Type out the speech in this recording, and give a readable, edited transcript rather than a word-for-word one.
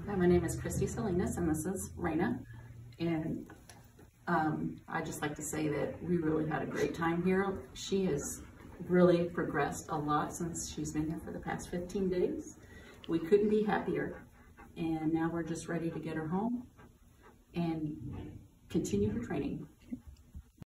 Hi, my name is Christy Salinas, and this is Reyna. And I'd just like to say that we really had a great time here. She has really progressed a lot since she's been here for the past 15 days. We couldn't be happier. And now we're just ready to get her home and continue her training.